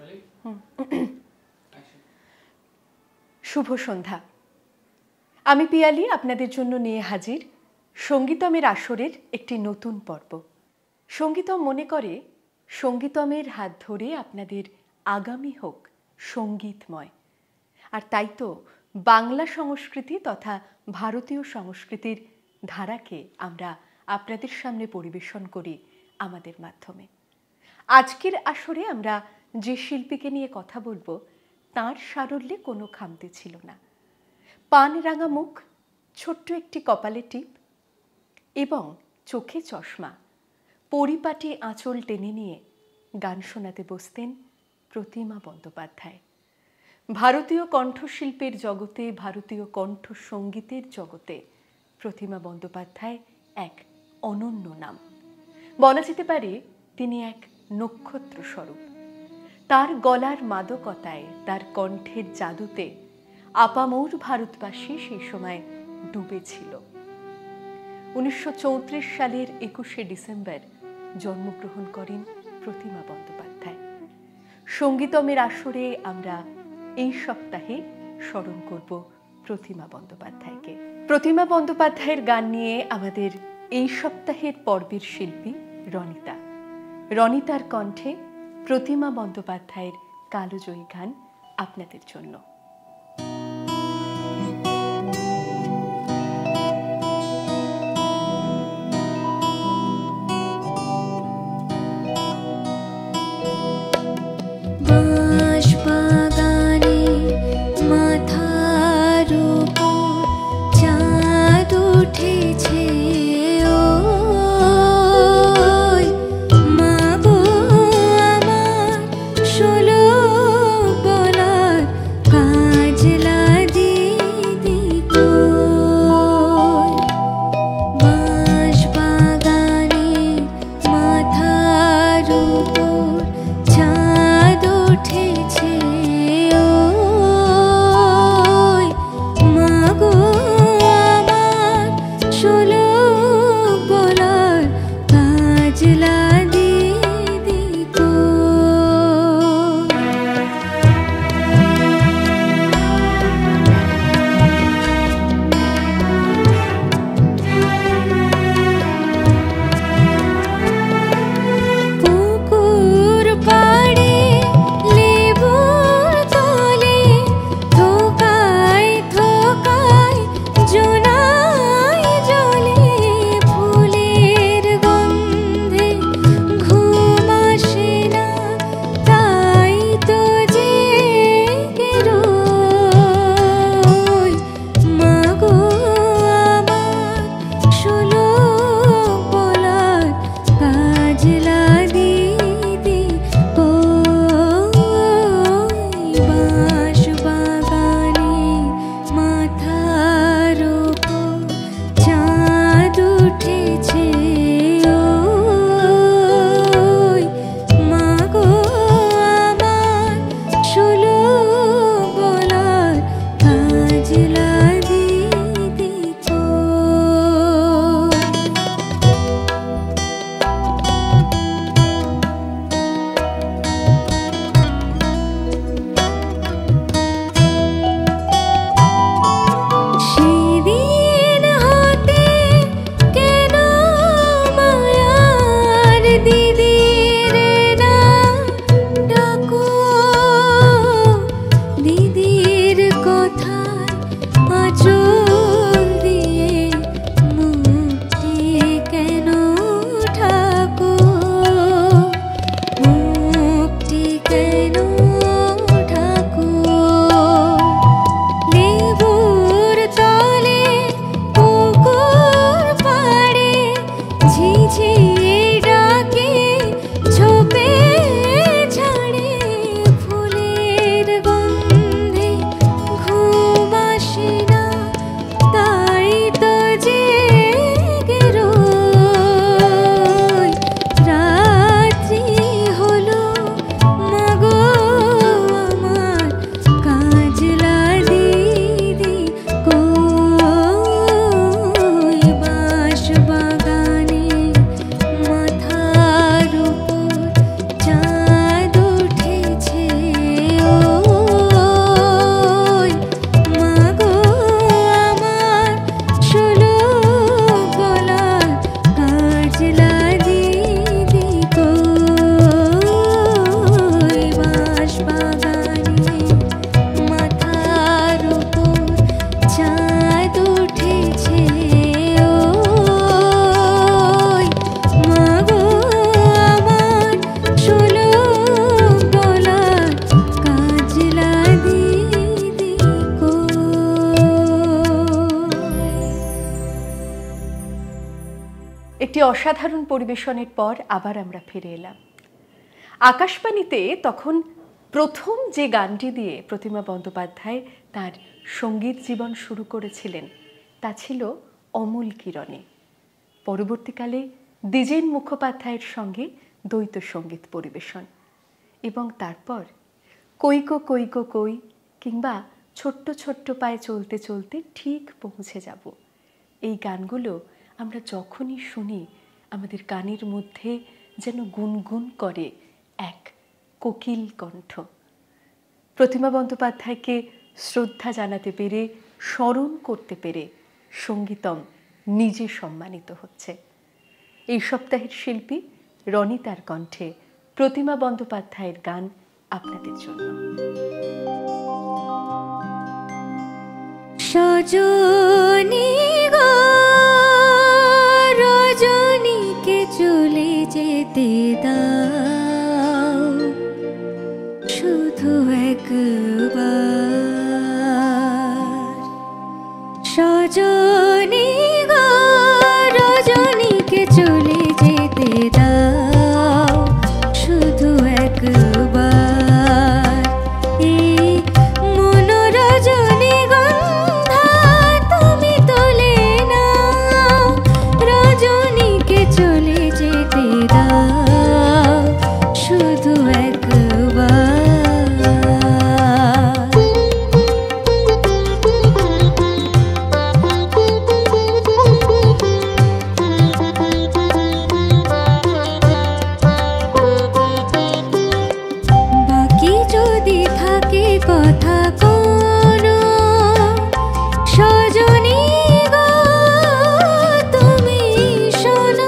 শুভ সন্ধ্যা। আমি পিয়ালি আপনাদের জন্য নিয়ে হাজির সঙ্গীতমের আসরের একটি নতুন পর্ব। সঙ্গীতম মনে করে সঙ্গীতমের হাত ধরে আপনাদের আগামী হোক সঙ্গীতময়। আর তাই তো বাংলা সংস্কৃতি তথা ভারতীয় সংস্কৃতির ধারাকে আমরা আপনাদের সামনে পরিবেশন করি আমাদের মাধ্যমে। আজকের আসরে আমরা যে শিল্পীকে নিয়ে কথা বলবো তাঁর সারল্যে কোনো খামতি ছিল না। পান রাঙা মুখ, ছোট্ট একটি কপালে টিপ এবং চোখে চশমা, পরিপাটি আঁচল টেনে নিয়ে গান শোনাতে বসতেন প্রতিমা বন্দ্যোপাধ্যায়। ভারতীয় কণ্ঠশিল্পের জগতে, ভারতীয় কণ্ঠসঙ্গীতের জগতে প্রতিমা বন্দ্যোপাধ্যায় এক অনন্য নাম। বলা যেতে পারে তিনি এক নক্ষত্র স্বরূপ। তার গলার মাদকতায়, তার কণ্ঠের জাদুতে আপামর ভারতবাসী সেই সময় ডুবেছিল। 1934 সালের 21শে ডিসেম্বর জন্মগ্রহণ করেন প্রতিমা বন্দ্যোপাধ্যায়। সঙ্গীতমের আসরে আমরা এই সপ্তাহে স্মরণ করব প্রতিমা বন্দ্যোপাধ্যায়কে। প্রতিমা বন্দ্যোপাধ্যায়ের গান নিয়ে আমাদের এই সপ্তাহের পর্বের শিল্পী রনিতা। রনিতার কণ্ঠে প্রতিমা বন্দ্যোপাধ্যায়ের কালজয়ী গান আপনাদের জন্য। কা অসাধারণ পরিবেশনের পর আবার আমরা ফিরে এলাম। আকাশবাণীতে তখন প্রথম যে গানটি দিয়ে প্রতিমা বন্দ্যোপাধ্যায় তার সঙ্গীত জীবন শুরু করেছিলেন তা ছিল অমূল কিরণে। পরবর্তীকালে দ্বিজেন মুখোপাধ্যায়ের সঙ্গে দ্বৈত সঙ্গীত পরিবেশন, এবং তারপর কইকো কইকো কই কিংবা ছোট্ট ছোট্ট পায়ে চলতে চলতে ঠিক পৌঁছে যাব, এই গানগুলো আমরা যখনই শুনি আমাদের কানের মধ্যে যেন গুনগুন করে এক কোকিল কণ্ঠ। প্রতিমা বন্দ্যোপাধ্যায়কে শ্রদ্ধা জানাতে পেরে, স্মরণ করতে পেরে সঙ্গীতম নিজে সম্মানিত হচ্ছে। এই সপ্তাহের শিল্পী রনিতার কণ্ঠে প্রতিমা বন্দ্যোপাধ্যায়ের গান আপনাদের জন্য। সজনী গো রজনীকে চলে যেতে দাও, শুধু একবার। সজনী গো রজনীকে চলে যেতে দাও, শুধু একবার। এই মনোরজনী গন্ধা তুমি তোলে নাও, রজনীকে চলে যেতে দাও, শুধু একবার। বাকি যদি থাকে কথা কোনো, সজনী গো তুমি শোনো।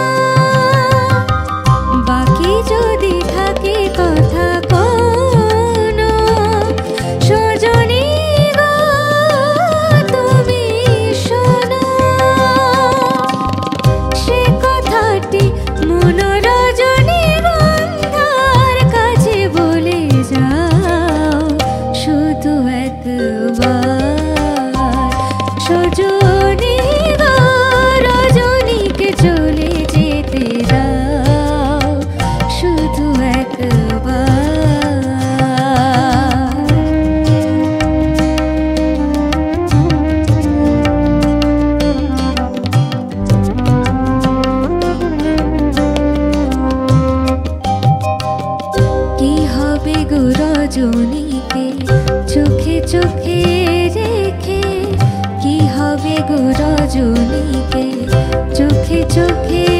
বাকি যদি থাকে কথা কোনো, সজনী গো তুমি শোনো। সে কথাটি মনোরজনী গন্ধার কাছে বলে যাও, শুধু একবার। সজনী গো রজনীকে চলে যেতে দাও, শুধু একবার। কি হবে গো রজনীকে চোখে চোখে রেখে, কি হবে গো রজনীকে চোখে চোখে